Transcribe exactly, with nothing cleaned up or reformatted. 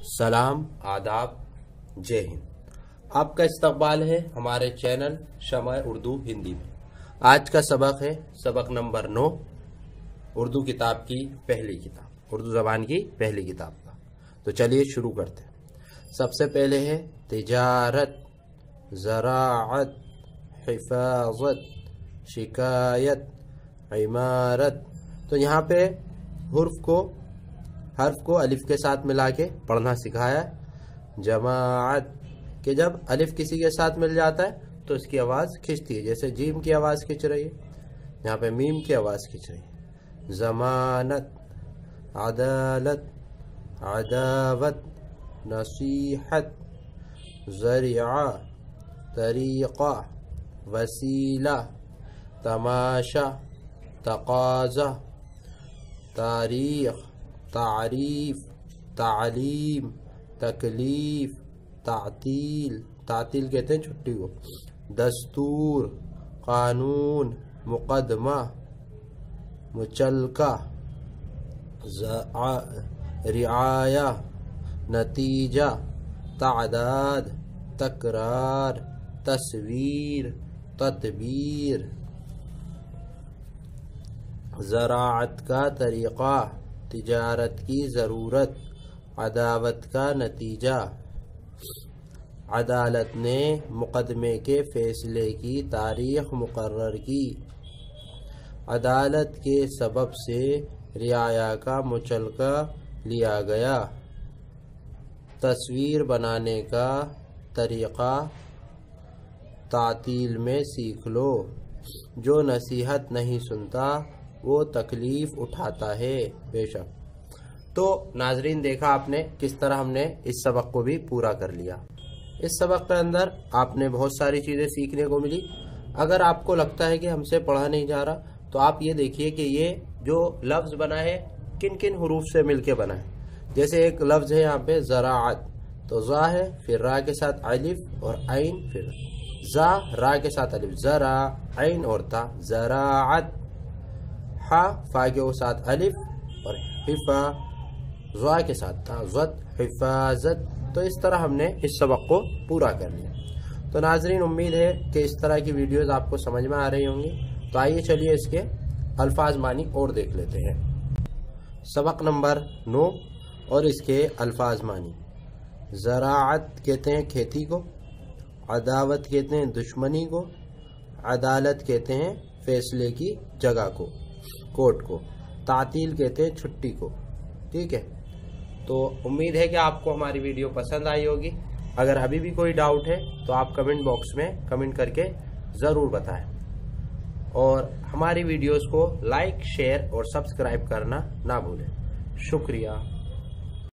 सलाम, आदाब, जय हिंद। आपका इस्तकबाल है हमारे चैनल शमअ उर्दू हिंदी में। आज का सबक है सबक नंबर नौ, उर्दू किताब की पहली किताब, उर्दू ज़बान की पहली किताब का। तो चलिए शुरू करते हैं। सबसे पहले है तिजारत, ज़राअत, हिफाज़त, शिकायत, इमारत। तो यहाँ पे हुर्फ को हर्फ को अलिफ के साथ मिला के पढ़ना सिखाया। जमाअत कि जब अलिफ किसी के साथ मिल जाता है तो इसकी आवाज़ खिंचती है, जैसे जीम की आवाज़ खिंच रही है, यहाँ पे मीम की आवाज़ खिंच रही है। ज़मानत, अदालत, अदावत, नसीहत, ज़रिया, तरीक़ा, वसीला, तमाशा, तक़ाज़ा, तारीख़, तारीफ, तालीम, तकलीफ, तातील, तातील कहते हैं छुट्टी को, दस्तूर, कानून, मुकदमा, मुचलका, रिआया, नतीजा, तादाद, तकरार, तस्वीर, तदबीर। ज़राअत का तरीक़ा, तिजारत की ज़रूरत, अदावत का नतीजा। अदालत ने मुकदमे के फ़ैसले की तारीख़ मुकर्रर की। अदालत के सबब से रियाया का मुचलका लिया गया। तस्वीर बनाने का तरीक़ा तातील में सीख लो। जो नसीहत नहीं सुनता वो तकलीफ उठाता है। बेशक। तो नाजरीन, देखा आपने किस तरह हमने इस सबक को भी पूरा कर लिया। इस सबक के अंदर आपने बहुत सारी चीज़ें सीखने को मिली। अगर आपको लगता है कि हमसे पढ़ा नहीं जा रहा तो आप ये देखिए कि ये जो लफ्ज़ बना है किन किन हुरूफ से मिलके बना है। जैसे एक लफ्ज़ है यहाँ पे ज़राअत, तो ज़ा है, फिर रा के साथ अलिफ और आइन, फिर ज़ा, रा के साथ अलिफ, ज़रा, आइन और ता, ज़राअत। हा, फा के साथ अलिफ और हिफा, ज़ा के साथ था, ज़त, हिफाजत। तो इस तरह हमने इस सबक को पूरा कर लिया। तो नाजरीन, उम्मीद है कि इस तरह की वीडियोस आपको समझ में आ रही होंगी। तो आइए चलिए इसके अल्फाज मानी और देख लेते हैं। सबक नंबर नौ और इसके अल्फाज मानी। ज़राअत कहते हैं खेती को, अदावत कहते हैं दुश्मनी को, अदालत कहते हैं फैसले की जगह को, कोर्ट को, तातील कहते हैं छुट्टी को। ठीक है, तो उम्मीद है कि आपको हमारी वीडियो पसंद आई होगी। अगर अभी भी कोई डाउट है तो आप कमेंट बॉक्स में कमेंट करके ज़रूर बताएं और हमारी वीडियोस को लाइक, शेयर और सब्सक्राइब करना ना भूलें। शुक्रिया।